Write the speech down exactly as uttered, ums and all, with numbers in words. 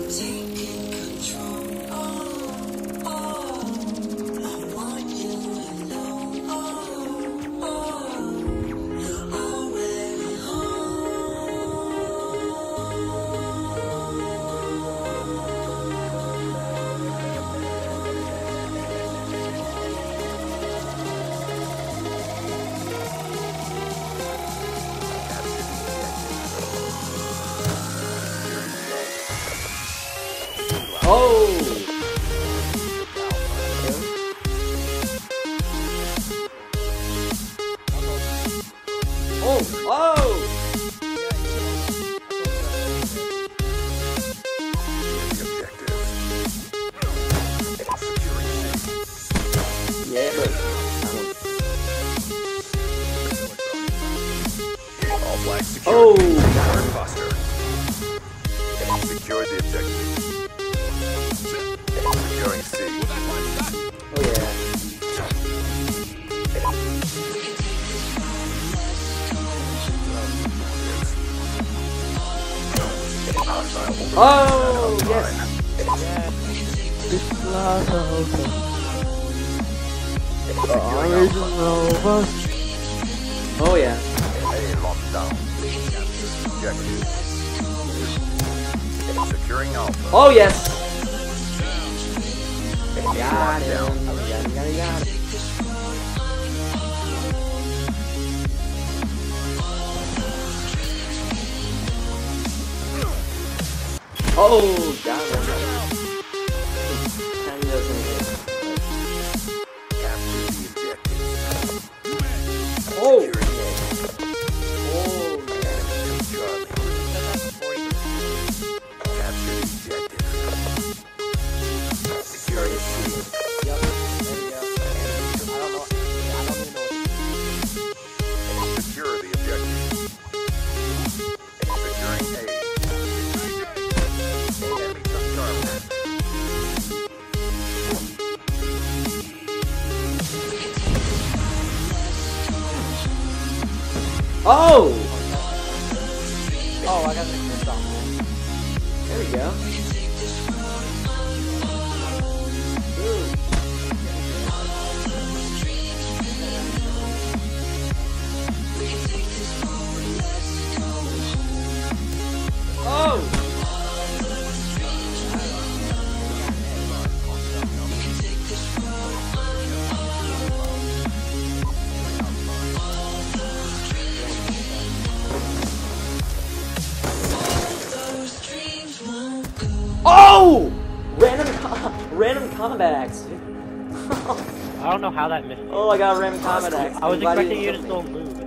Oh! Oh! Oh! Yeah, but all flags secured. oh! Buster. Secure the objective. Securing C. Oh yeah. Oh yes. Oh yeah. A locked down. Objective. Securing Alpha. Oh yes. Got him. Got him. Got him. Got him. Oh, got him. Kind of doesn't hit. Capture the objective. Oh. Oh, man. Charlie. Capture the objective. Securing C. Yep, there you go. I don't know. I don't even know what to do. Secure the objective. Securing A. Enemy took Charlie. Oh! Oh, I got this on, man. There we go. Oh! Oh! Random, co random combat axe, dude. I don't know how that missed. Oh, I got a random combat axe. I was I'm glad expecting you didn't to kill still me. move.